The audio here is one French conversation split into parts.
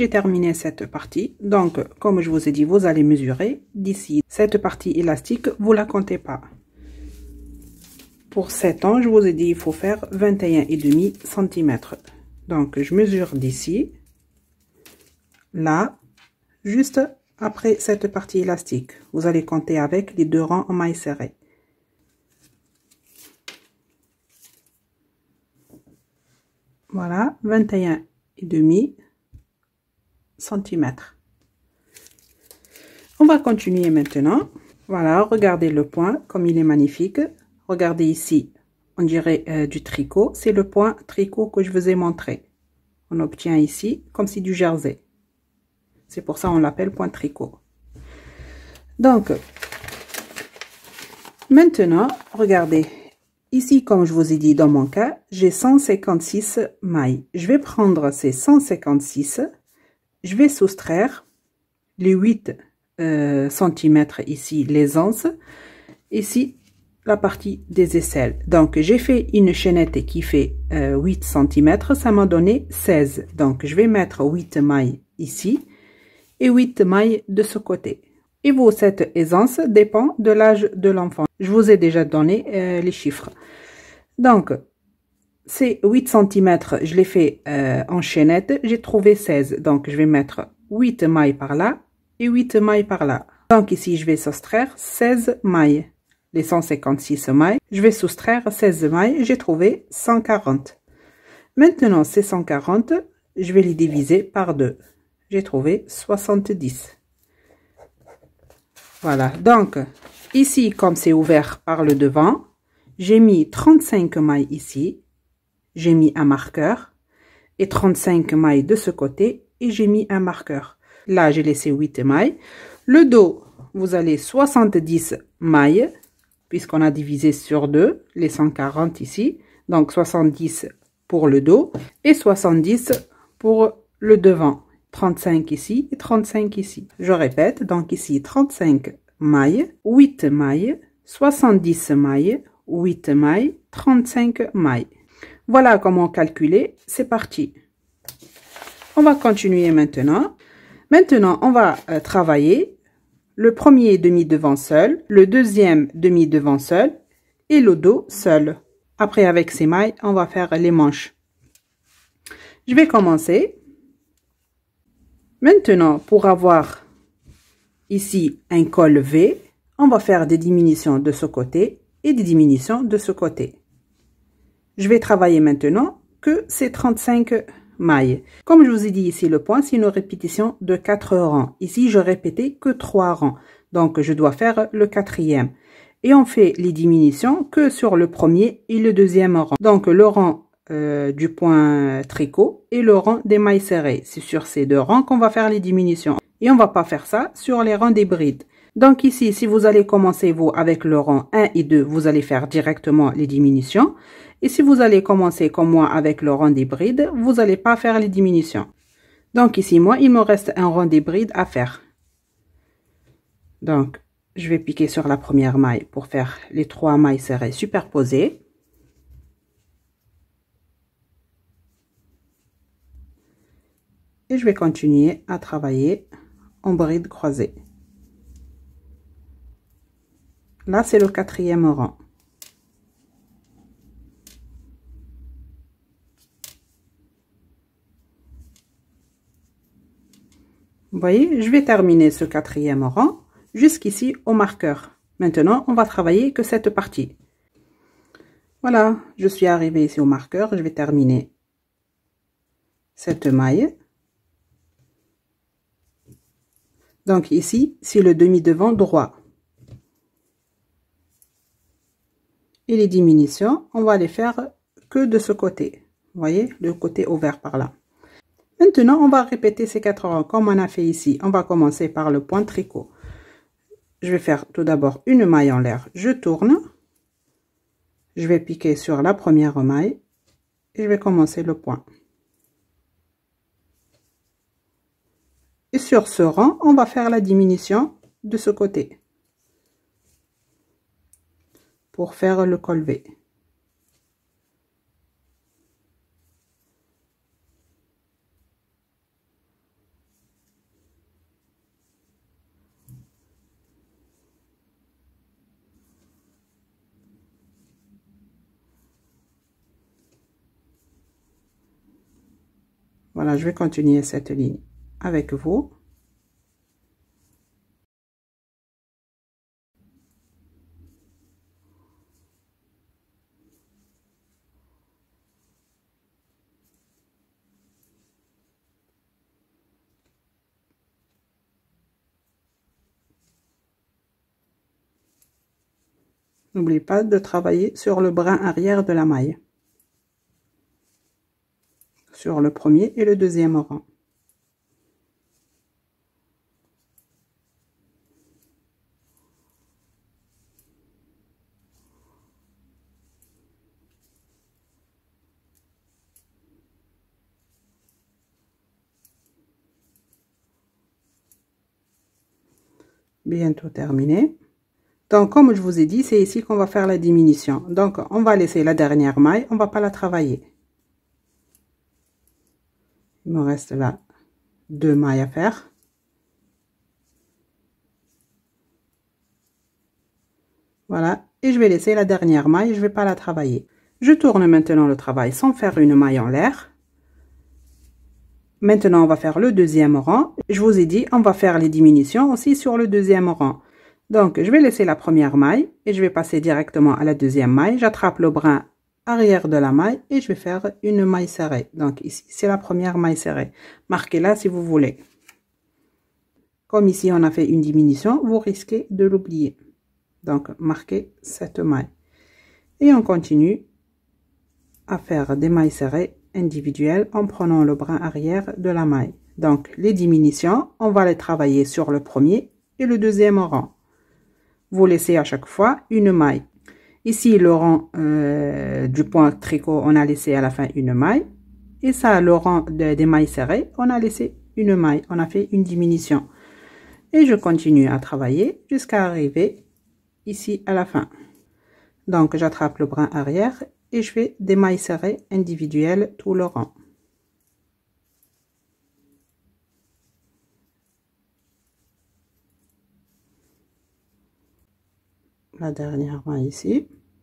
j'ai terminé cette partie. Donc, comme je vous ai dit, vous allez mesurer d'ici. Cette partie élastique, vous la comptez pas. Pour 7 ans, je vous ai dit, il faut faire 21,5 cm. Donc, je mesure d'ici, là, juste après cette partie élastique. Vous allez compter avec les 2 rangs en mailles serrées. Voilà, 21,5 cm. On va continuer maintenant. Voilà, regardez le point, comme il est magnifique. Regardez ici, on dirait du tricot. C'est le point tricot que je vous ai montré. On obtient ici, comme si du jersey. C'est pour ça qu'on l'appelle point tricot. Donc, maintenant, regardez. Ici, comme je vous ai dit dans mon cas, j'ai 156 mailles. Je vais prendre ces 156. Je vais soustraire les 8 cm ici, les anses. Ici, la partie des aisselles. Donc, j'ai fait une chaînette qui fait 8 cm. Ça m'a donné 16. Donc, je vais mettre 8 mailles ici et 8 mailles de ce côté. Et vous, cette aisance dépend de l'âge de l'enfant. Je vous ai déjà donné les chiffres. Donc, ces 8 cm, je l'ai fait en chaînette. J'ai trouvé 16. Donc, je vais mettre 8 mailles par là et 8 mailles par là. Donc, ici, je vais soustraire 16 mailles. Les 156 mailles, je vais soustraire 16 mailles. J'ai trouvé 140. Maintenant, ces 140, je vais les diviser par 2. J'ai trouvé 70. Voilà, donc ici, comme c'est ouvert par le devant, j'ai mis 35 mailles ici, j'ai mis un marqueur, et 35 mailles de ce côté, et j'ai mis un marqueur. Là, j'ai laissé 8 mailles. Le dos, vous allez 70 mailles, puisqu'on a divisé sur 2, les 140 ici, donc 70 pour le dos, et 70 pour le devant. 35 ici et 35 ici. Je répète, donc ici 35 mailles, 8 mailles, 70 mailles, 8 mailles, 35 mailles. Voilà comment calculer, c'est parti. On va continuer maintenant. Maintenant, on va travailler le premier demi-devant seul, le deuxième demi-devant seul et le dos seul. Après, avec ces mailles, on va faire les manches. Je vais commencer. Maintenant, pour avoir ici un col V, on va faire des diminutions de ce côté et des diminutions de ce côté. Je vais travailler maintenant que ces 35 mailles. Comme je vous ai dit ici, le point, c'est une répétition de 4 rangs. Ici, je répétais que 3 rangs. Donc, je dois faire le 4e. Et on fait les diminutions que sur le premier et le deuxième rang. Donc, le rang du point tricot et le rang des mailles serrées. C'est sur ces 2 rangs qu'on va faire les diminutions. Et on va pas faire ça sur les rangs des brides. Donc ici, si vous allez commencer vous avec le rang 1 et 2, vous allez faire directement les diminutions. Et si vous allez commencer comme moi avec le rang des brides, vous n'allez pas faire les diminutions. Donc ici, moi, il me reste un rang des brides à faire. Donc, je vais piquer sur la première maille pour faire les 3 mailles serrées superposées. Et je vais continuer à travailler en bride croisée. Là, c'est le 4e rang. Vous voyez, je vais terminer ce 4e rang jusqu'ici au marqueur. Maintenant, on va travailler que cette partie. Voilà, je suis arrivée ici au marqueur. Je vais terminer cette maille. Donc ici, c'est le demi-devant droit. Et les diminutions, on va les faire que de ce côté. Vous voyez, le côté ouvert par là. Maintenant, on va répéter ces 4 rangs comme on a fait ici. On va commencer par le point tricot. Je vais faire tout d'abord une maille en l'air. Je tourne. Je vais piquer sur la première maille. Et je vais commencer le point. Et sur ce rang, on va faire la diminution de ce côté. Pour faire le col V. Voilà, je vais continuer cette ligne avec vous. N'oubliez pas de travailler sur le brin arrière de la maille, sur le premier et le deuxième rang. Bientôt terminé. Donc, comme je vous ai dit, c'est ici qu'on va faire la diminution. Donc, on va laisser la dernière maille, on va pas la travailler. Il me reste là 2 mailles à faire. Voilà, et je vais laisser la dernière maille, je vais pas la travailler. Je tourne maintenant le travail sans faire une maille en l'air. Maintenant, on va faire le deuxième rang. Je vous ai dit, on va faire les diminutions aussi sur le deuxième rang. Donc, je vais laisser la première maille et je vais passer directement à la deuxième maille. J'attrape le brin arrière de la maille et je vais faire une maille serrée. Donc, ici, c'est la première maille serrée. Marquez-la si vous voulez. Comme ici, on a fait une diminution, vous risquez de l'oublier. Donc, marquez cette maille. Et on continue à faire des mailles serrées individuelles en prenant le brin arrière de la maille. Donc, les diminutions, on va les travailler sur le premier et le deuxième rang. Vous laissez à chaque fois une maille. Ici, le rang du point tricot, on a laissé à la fin une maille. Et ça, le rang des mailles serrées, on a laissé une maille. On a fait une diminution. Et je continue à travailler jusqu'à arriver ici à la fin. Donc, j'attrape le brin arrière et je fais des mailles serrées individuelles tout le rang. La dernière maille ici.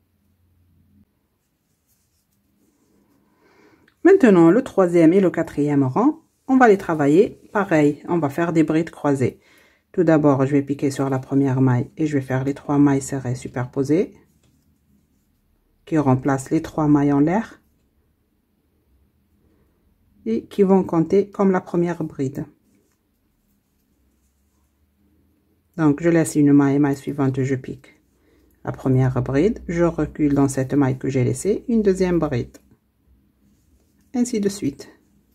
Maintenant, le troisième et le quatrième rang, on va les travailler pareil. On va faire des brides croisées. Tout d'abord, je vais piquer sur la première maille et je vais faire les 3 mailles serrées superposées qui remplacent les 3 mailles en l'air et qui vont compter comme la première bride. Donc, je laisse une maille suivante, je pique la première bride, je recule dans cette maille que j'ai laissée, une deuxième bride, ainsi de suite.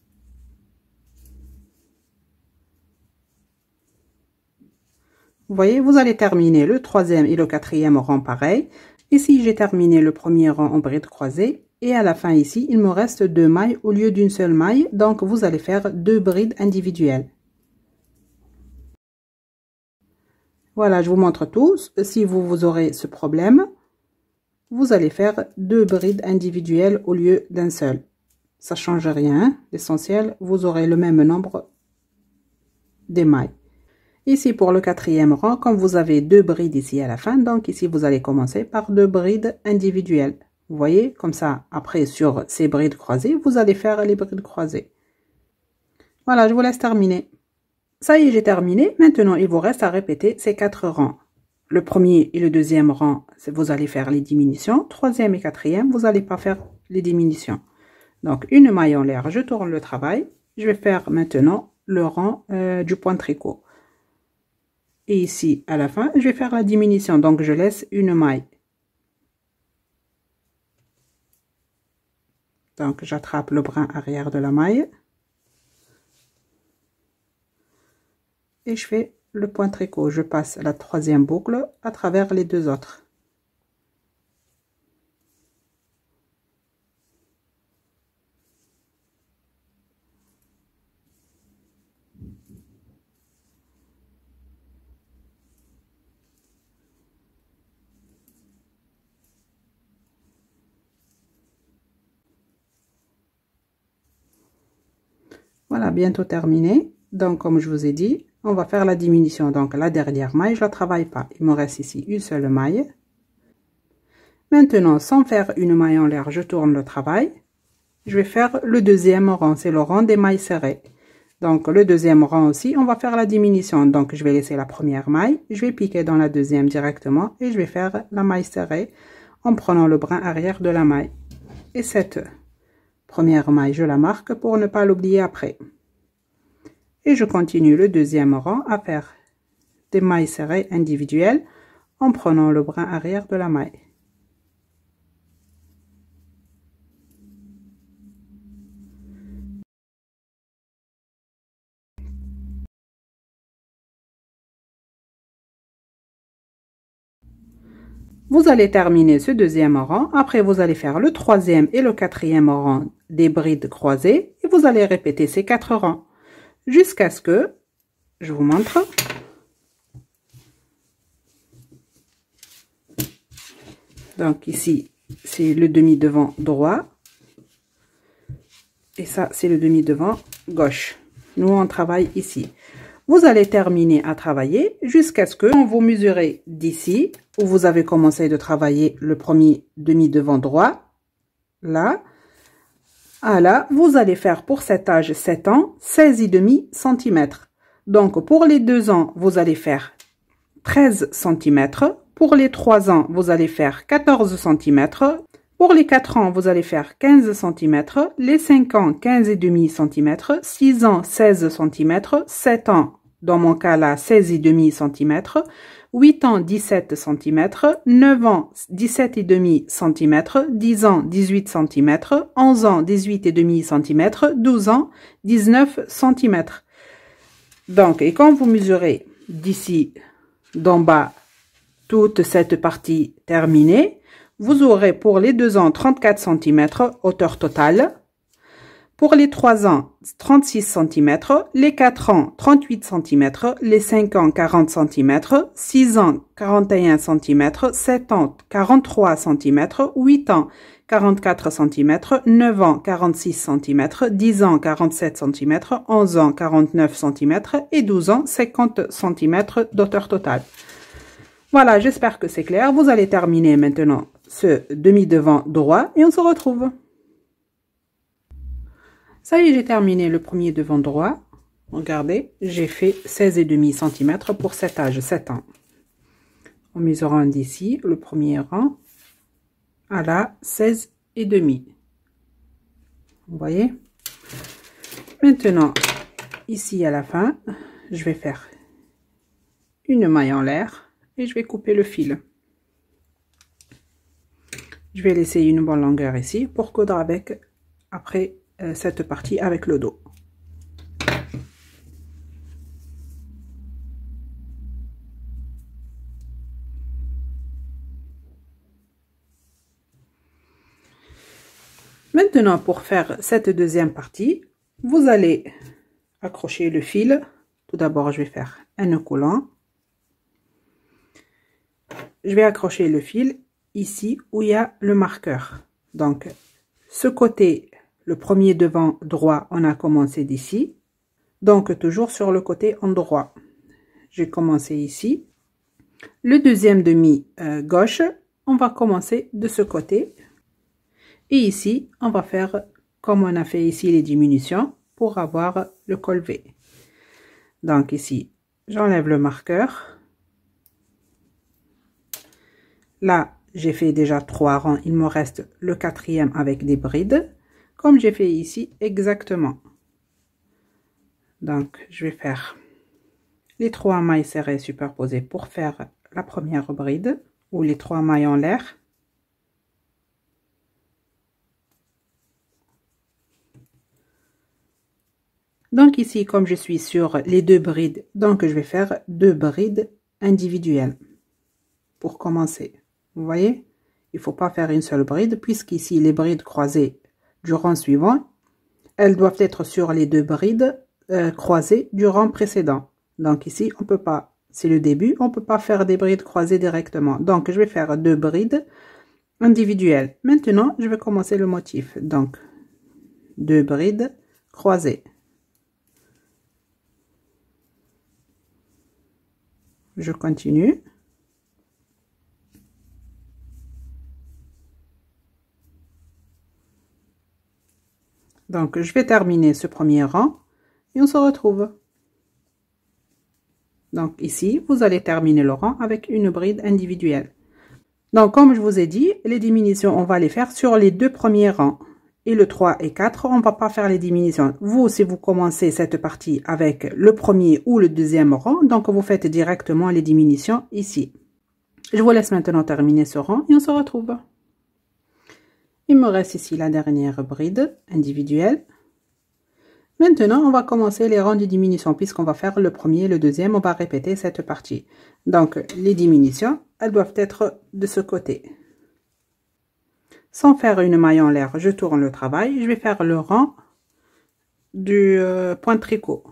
Vous voyez, vous allez terminer le troisième et le quatrième rang pareil. Ici, j'ai terminé le premier rang en bride croisée et à la fin ici, il me reste 2 mailles au lieu d'une seule maille, donc vous allez faire 2 brides individuelles. Voilà, je vous montre tous. Si vous aurez ce problème, vous allez faire 2 brides individuelles au lieu d'un seul. Ça change rien. L'essentiel, vous aurez le même nombre des mailles. Ici, pour le quatrième rang, comme vous avez 2 brides ici à la fin, donc ici, vous allez commencer par 2 brides individuelles. Vous voyez, comme ça, après, sur ces brides croisées, vous allez faire les brides croisées. Voilà, je vous laisse terminer. Ça y est, j'ai terminé. Maintenant, il vous reste à répéter ces 4 rangs. Le premier et le deuxième rang, vous allez faire les diminutions. Troisième et quatrième, vous n'allez pas faire les diminutions. Donc, une maille en l'air, je tourne le travail. Je vais faire maintenant le rang du point tricot. Et ici, à la fin, je vais faire la diminution. Donc, je laisse une maille. Donc, j'attrape le brin arrière de la maille. Et je fais le point tricot. Je passe la troisième boucle à travers les 2 autres. Voilà, bientôt terminé. Donc, comme je vous ai dit, on va faire la diminution. Donc, la dernière maille, je ne la travaille pas. Il me reste ici une seule maille. Maintenant, sans faire une maille en l'air, je tourne le travail. je vais faire le deuxième rang, c'est le rang des mailles serrées. Donc le deuxième rang aussi, on va faire la diminution. Donc je vais laisser la première maille, je vais piquer dans la deuxième directement et je vais faire la maille serrée en prenant le brin arrière de la maille. Et cette première maille, je la marque pour ne pas l'oublier après. Et je continue le deuxième rang à faire des mailles serrées individuelles en prenant le brin arrière de la maille. Vous allez terminer ce deuxième rang. Après, vous allez faire le troisième et le quatrième rang des brides croisées. Et vous allez répéter ces 4 rangs. Jusqu'à ce que, je vous montre. Donc ici, c'est le demi-devant droit. Et ça, c'est le demi-devant gauche. Nous, on travaille ici. Vous allez terminer à travailler jusqu'à ce que, quand vous mesurez d'ici, où vous avez commencé de travailler le premier demi-devant droit, là, à là, vous allez faire pour cet âge 7 ans, 16,5 cm. Donc, pour les 2 ans, vous allez faire 13 cm. Pour les 3 ans, vous allez faire 14 cm. Pour les 4 ans, vous allez faire 15 cm. Les 5 ans, 15,5 cm. 6 ans, 16 cm. 7 ans, dans mon cas là, 16,5 cm. 8 ans, 17 cm. 9 ans, 17,5 cm. 10 ans, 18 cm. 11 ans, 18,5 cm. 12 ans, 19 cm. Donc, et quand vous mesurez d'ici, d'en bas, toute cette partie terminée, vous aurez pour les 2 ans 34 cm hauteur totale. Pour les 3 ans, 36 cm. Les 4 ans, 38 cm. Les 5 ans, 40 cm. 6 ans, 41 cm. 7 ans, 43 cm. 8 ans, 44 cm. 9 ans, 46 cm. 10 ans, 47 cm. 11 ans, 49 cm. Et 12 ans, 50 cm d'hauteur totale. Voilà, j'espère que c'est clair. Vous allez terminer maintenant ce demi-devant droit et on se retrouve. Ça y est, j'ai terminé le premier devant droit. Regardez, j'ai fait 16,5 cm pour cet âge, 7 ans. En mesurant d'ici, le premier rang, à la 16,5. Vous voyez? Maintenant, ici à la fin, je vais faire une maille en l'air et je vais couper le fil. Je vais laisser une bonne longueur ici pour coudre avec, après cette partie avec le dos. Maintenant, pour faire cette deuxième partie, vous allez accrocher le fil. Tout d'abord, je vais faire un nœud coulant. Je vais accrocher le fil ici où il y a le marqueur. Donc, ce côté, le premier devant droit, on a commencé d'ici. Donc, toujours sur le côté endroit. J'ai commencé ici. Le deuxième demi gauche, on va commencer de ce côté. Et ici, on va faire comme on a fait ici les diminutions pour avoir le col V. Donc ici, j'enlève le marqueur. Là, j'ai fait déjà 3 rangs. Il me reste le 4e avec des brides, comme j'ai fait ici exactement. Donc, je vais faire les 3 mailles serrées superposées pour faire la première bride, ou les 3 mailles en l'air. Donc ici, comme je suis sur les 2 brides, donc je vais faire 2 brides individuelles pour commencer. Vous voyez, il ne faut pas faire une seule bride, puisqu'ici les brides croisées du rang suivant, elles doivent être sur les 2 brides croisées du rang précédent. Donc ici, on peut pas, c'est le début, on peut pas faire des brides croisées directement. Donc je vais faire 2 brides individuelles. Maintenant, je vais commencer le motif. Donc 2 brides croisées. Je continue. Donc, je vais terminer ce premier rang et on se retrouve. Donc, ici, vous allez terminer le rang avec une bride individuelle. Donc, comme je vous ai dit, les diminutions, on va les faire sur les deux premiers rangs. Et le 3 et 4, on ne va pas faire les diminutions. Vous, si vous commencez cette partie avec le premier ou le deuxième rang, donc vous faites directement les diminutions ici. Je vous laisse maintenant terminer ce rang et on se retrouve. Il me reste ici la dernière bride individuelle. Maintenant, on va commencer les rangs de diminution puisqu'on va faire le premier et le deuxième. On va répéter cette partie. Donc, les diminutions, elles doivent être de ce côté. Sans faire une maille en l'air, je tourne le travail. Je vais faire le rang du point de tricot.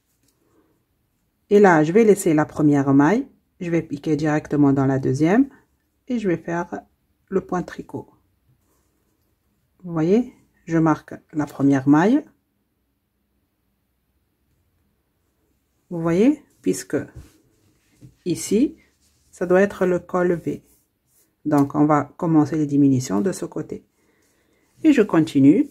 Et là, je vais laisser la première maille. Je vais piquer directement dans la deuxième. Et je vais faire le point de tricot. Vous voyez, je marque la première maille. Vous voyez, puisque ici, ça doit être le col V. Donc, on va commencer les diminutions de ce côté. Et je continue.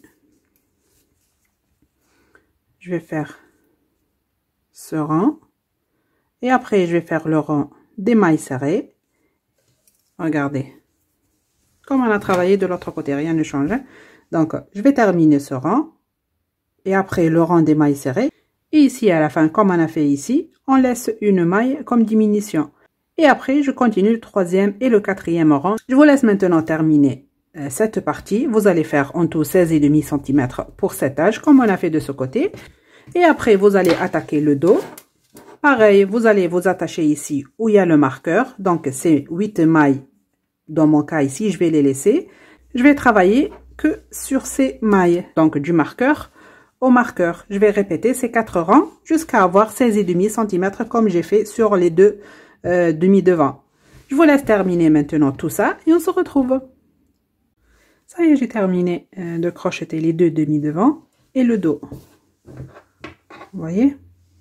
Je vais faire ce rang. Et après, je vais faire le rang des mailles serrées. Regardez. Comme on a travaillé de l'autre côté, rien ne change. Donc, je vais terminer ce rang. Et après, le rang des mailles serrées. Et ici, à la fin, comme on a fait ici, on laisse une maille comme diminution. Et après, je continue le troisième et le quatrième rang. Je vous laisse maintenant terminer cette partie. Vous allez faire en tout 16,5 cm pour cet âge, comme on a fait de ce côté. Et après, vous allez attaquer le dos. Pareil, vous allez vous attacher ici où il y a le marqueur. Donc, c'est 8 mailles. Dans mon cas ici, je vais les laisser. Je vais travailler que sur ces mailles. Donc, du marqueur au marqueur. Je vais répéter ces 4 rangs jusqu'à avoir 16,5 cm comme j'ai fait sur les deux demi devant. Je vous laisse terminer maintenant tout ça et on se retrouve. Ça y est, j'ai terminé de crocheter les deux demi devant et le dos. Vous voyez?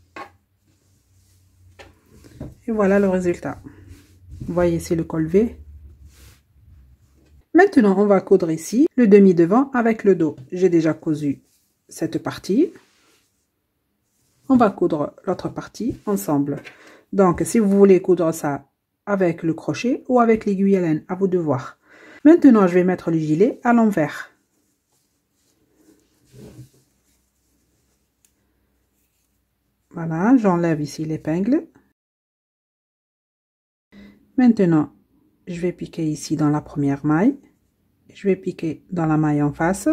Et voilà le résultat. Vous voyez, c'est le col V. Maintenant, on va coudre ici le demi devant avec le dos. J'ai déjà cousu cette partie. On va coudre l'autre partie ensemble. Donc, si vous voulez coudre ça avec le crochet ou avec l'aiguille à laine, à vous de voir. Maintenant, je vais mettre le gilet à l'envers. Voilà, j'enlève ici l'épingle. Maintenant, je vais piquer ici dans la première maille. Je vais piquer dans la maille en face.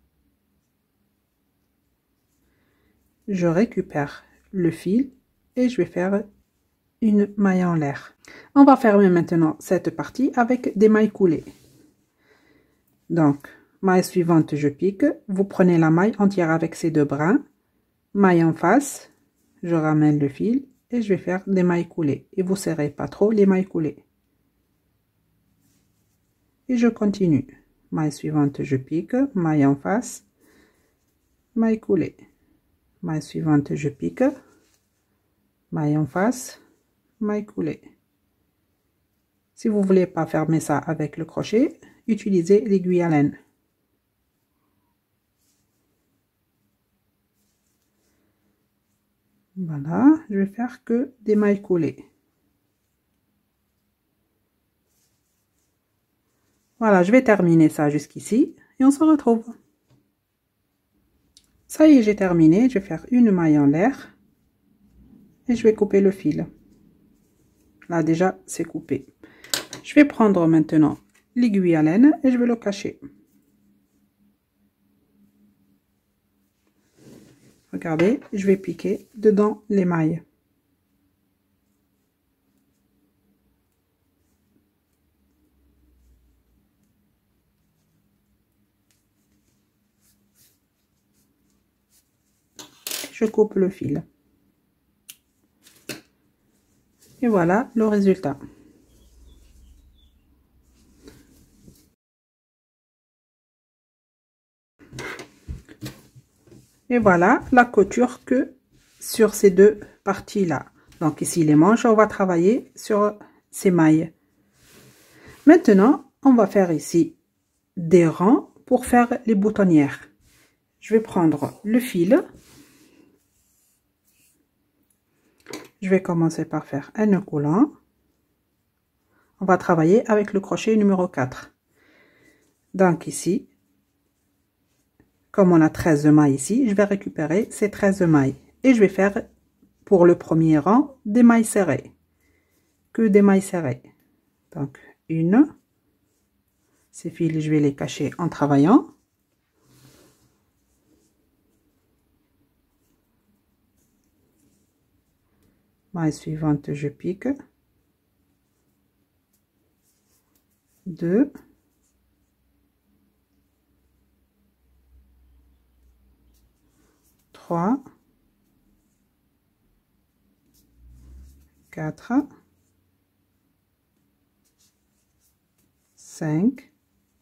Je récupère le fil et je vais faire une maille en l'air. On va fermer maintenant cette partie avec des mailles coulées. Donc, maille suivante, je pique. Vous prenez la maille entière avec ces deux brins. Maille en face, je ramène le fil et je vais faire des mailles coulées. Et vous serrez pas trop les mailles coulées. Et je continue. Maille suivante, je pique. Maille en face, maille coulée. Maille suivante, je pique. Maille en face, maille coulée. Si vous voulez pas fermer ça avec le crochet, utilisez l'aiguille à laine. Voilà, je vais faire que des mailles coulées. Voilà, je vais terminer ça jusqu'ici et on se retrouve. Ça y est, j'ai terminé. Je vais faire une maille en l'air et je vais couper le fil. Là déjà, c'est coupé. Je vais prendre maintenant l'aiguille à laine et je vais le cacher. Regardez, je vais piquer dedans les mailles. Je coupe le fil. Et voilà le résultat. Et voilà la couture que sur ces deux parties là. Donc ici les manches, on va travailler sur ces mailles. Maintenant, on va faire ici des rangs pour faire les boutonnières. Je vais prendre le fil. Je vais commencer par faire un nœud coulant. On va travailler avec le crochet numéro 4. Donc ici, comme on a 13 mailles ici, je vais récupérer ces 13 mailles. Et je vais faire pour le premier rang des mailles serrées. Que des mailles serrées. Donc une. Ces fils, je vais les cacher en travaillant. Maille suivante, je pique. 2. 3. 4. 5.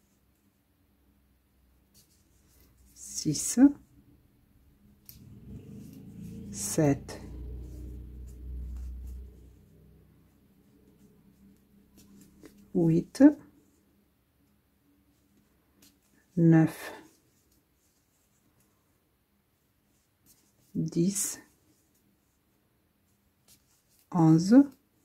6. 7. 8. 9. 10. 11.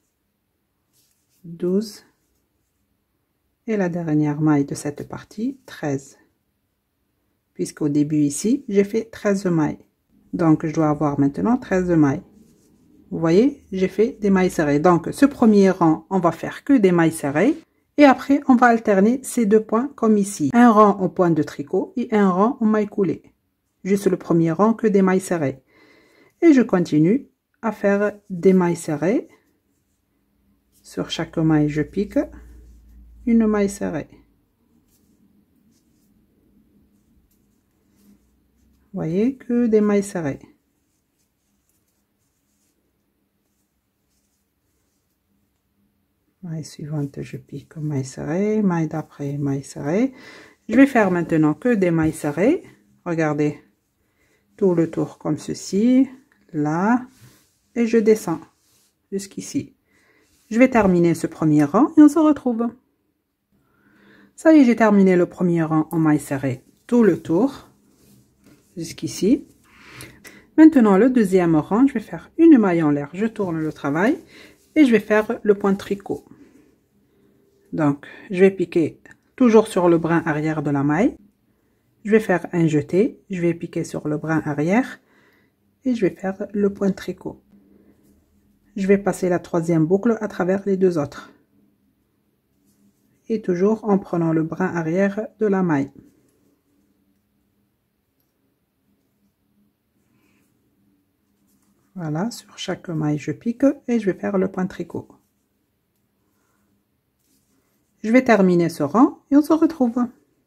12. Et la dernière maille de cette partie, 13. Puisqu'au début ici, j'ai fait 13 mailles. Donc, je dois avoir maintenant 13 mailles. Vous voyez, j'ai fait des mailles serrées. Donc, ce premier rang, on va faire que des mailles serrées. Et après, on va alterner ces deux points comme ici. Un rang en point de tricot et un rang en mailles coulées. Juste le premier rang que des mailles serrées. Et je continue à faire des mailles serrées. Sur chaque maille, je pique une maille serrée. Vous voyez que des mailles serrées. Maille suivante, je pique maille serrée, maille d'après, maille serrée. Je vais faire maintenant que des mailles serrées. Regardez, tout le tour comme ceci, là, et je descends jusqu'ici. Je vais terminer ce premier rang et on se retrouve. Ça y est, j'ai terminé le premier rang en maille serrée, tout le tour, jusqu'ici. Maintenant, le deuxième rang, je vais faire une maille en l'air, je tourne le travail et je vais faire le point tricot. Donc, je vais piquer toujours sur le brin arrière de la maille. Je vais faire un jeté, je vais piquer sur le brin arrière et je vais faire le point tricot. Je vais passer la troisième boucle à travers les deux autres. Et toujours en prenant le brin arrière de la maille. Voilà, sur chaque maille, je pique et je vais faire le point tricot. Je vais terminer ce rang et on se retrouve.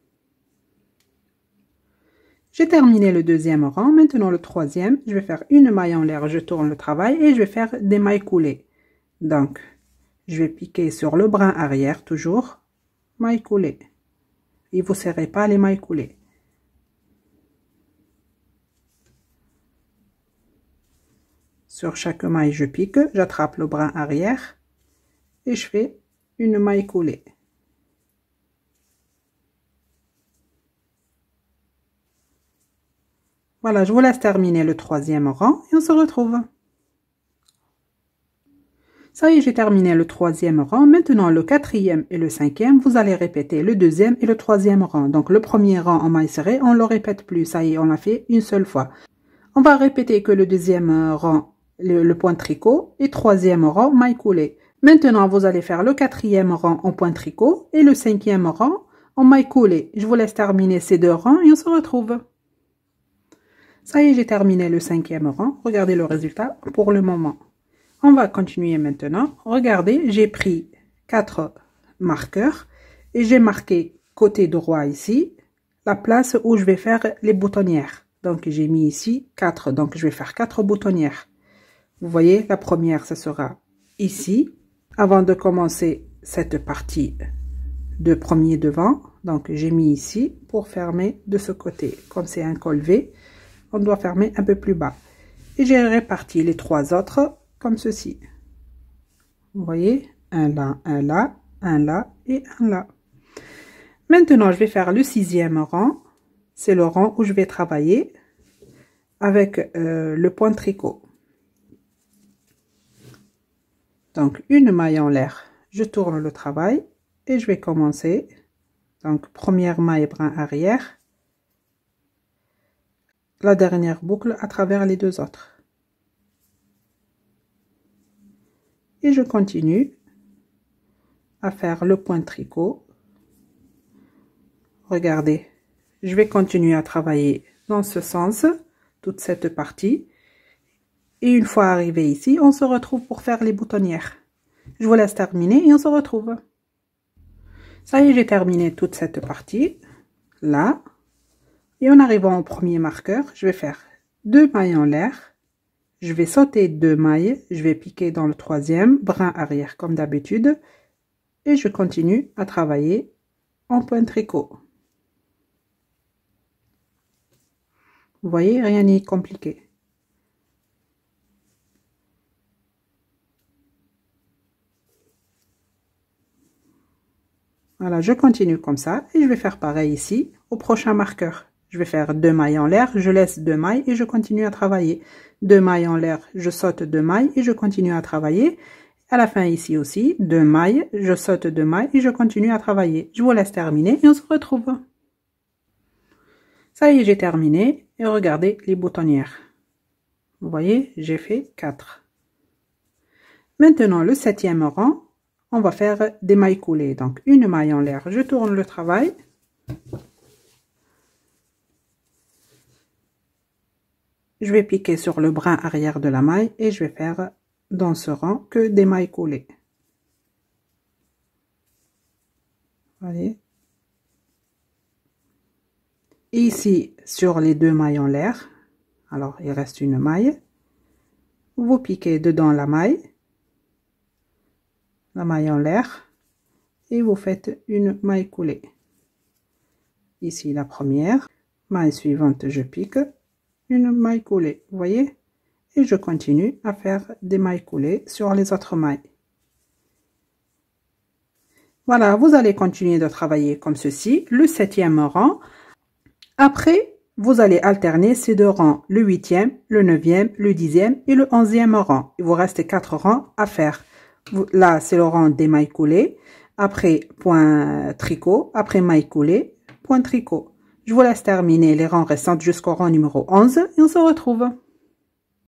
J'ai terminé le deuxième rang. Maintenant le troisième, je vais faire une maille en l'air, je tourne le travail et je vais faire des mailles coulées. Donc, je vais piquer sur le brin arrière toujours, maille coulée. Et vous ne serrez pas les mailles coulées. Sur chaque maille, je pique, j'attrape le brin arrière et je fais une maille coulée. Voilà, je vous laisse terminer le troisième rang et on se retrouve. Ça y est, j'ai terminé le troisième rang. Maintenant, le quatrième et le cinquième, vous allez répéter le deuxième et le troisième rang. Donc, le premier rang en maille serrée, on ne le répète plus. Ça y est, on l'a fait une seule fois. On va répéter que le deuxième rang, le point tricot, et troisième rang, maille coulée. Maintenant, vous allez faire le quatrième rang en point tricot et le cinquième rang en maille coulée. Je vous laisse terminer ces deux rangs et on se retrouve. Ça y est, j'ai terminé le cinquième rang. Regardez le résultat pour le moment. On va continuer maintenant. Regardez, j'ai pris 4 marqueurs et j'ai marqué côté droit ici, la place où je vais faire les boutonnières. Donc, j'ai mis ici 4. Donc, je vais faire 4 boutonnières. Vous voyez, la première, ce sera ici. Avant de commencer cette partie de premier devant, donc j'ai mis ici pour fermer de ce côté. Comme c'est un col V, on doit fermer un peu plus bas. Et j'ai réparti les 3 autres comme ceci. Vous voyez, un là, un là, un là et un là. Maintenant, je vais faire le 6e rang. c'est le rang où je vais travailler avec le point tricot. Donc, une maille en l'air, je tourne le travail et je vais commencer. Donc, première maille brin arrière, la dernière boucle à travers les deux autres. Et je continue à faire le point tricot. Regardez, je vais continuer à travailler dans ce sens, toute cette partie. Et une fois arrivé ici, on se retrouve pour faire les boutonnières. Je vous laisse terminer et on se retrouve. Ça y est, j'ai terminé toute cette partie, là. Et en arrivant au premier marqueur, je vais faire 2 mailles en l'air. Je vais sauter 2 mailles, je vais piquer dans le troisième, brin arrière comme d'habitude. Et je continue à travailler en point tricot. Vous voyez, rien n'est compliqué. Voilà, je continue comme ça et je vais faire pareil ici au prochain marqueur. Je vais faire 2 mailles en l'air, je laisse 2 mailles et je continue à travailler. 2 mailles en l'air, je saute 2 mailles et je continue à travailler. À la fin ici aussi, 2 mailles, je saute 2 mailles et je continue à travailler. Je vous laisse terminer et on se retrouve. Ça y est, j'ai terminé et regardez les boutonnières. Vous voyez, j'ai fait 4. Maintenant, le 7e rang. On va faire des mailles coulées. Donc, une maille en l'air, je tourne le travail. Je vais piquer sur le brin arrière de la maille et je vais faire dans ce rang que des mailles coulées. Voyez. Et ici, sur les 2 mailles en l'air, alors il reste une maille. Vous piquez dedans la maille en l'air et vous faites une maille coulée. Ici la première, maille suivante, je pique une maille coulée, vous voyez, et je continue à faire des mailles coulées sur les autres mailles. Voilà, vous allez continuer de travailler comme ceci, le 7e rang. Après, vous allez alterner ces 2 rangs, le 8e, le 9e, le 10e et le 11e rang. Il vous reste 4 rangs à faire. Là, c'est le rang des mailles coulées. Après, point tricot. Après, maille coulée, point tricot. Je vous laisse terminer les rangs restants jusqu'au rang numéro 11 et on se retrouve.